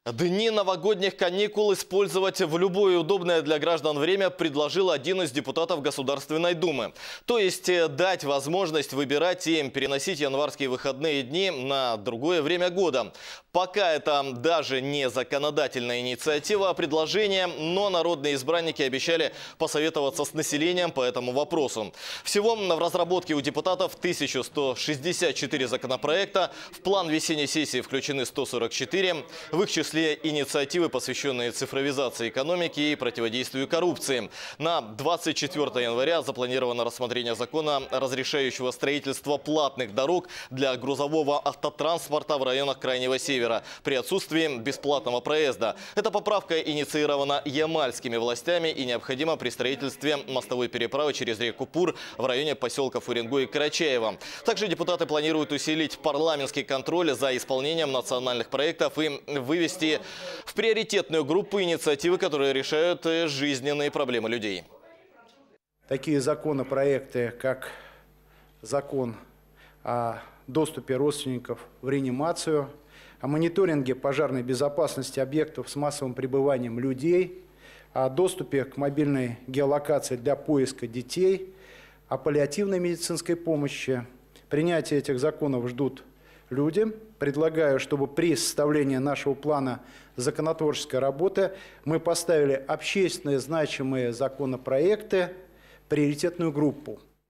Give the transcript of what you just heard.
Дни новогодних каникул использовать в любое удобное для граждан время предложил один из депутатов Государственной Думы. То есть дать возможность выбирать и переносить январские выходные дни на другое время года. Пока это даже не законодательная инициатива, а предложение, но народные избранники обещали посоветоваться с населением по этому вопросу. Всего в разработке у депутатов 1164 законопроекта. В план весенней сессии включены 144. В их числе инициативы, посвященные цифровизации экономики и противодействию коррупции. На 24 января запланировано рассмотрение закона, разрешающего строительство платных дорог для грузового автотранспорта в районах Крайнего Севера при отсутствии бесплатного проезда. Эта поправка инициирована ямальскими властями и необходима при строительстве мостовой переправы через реку Пур в районе поселков Уренгой и Карачаево. Также депутаты планируют усилить парламентский контроль за исполнением национальных проектов и вывести в приоритетную группу инициативы, которые решают жизненные проблемы людей. Такие законопроекты, как закон о доступе родственников в реанимацию, о мониторинге пожарной безопасности объектов с массовым пребыванием людей, о доступе к мобильной геолокации для поиска детей, о паллиативной медицинской помощи. Принятие этих законов ждут люди. Предлагаю, чтобы при составлении нашего плана законотворческой работы мы поставили общественно значимые законопроекты в приоритетную группу.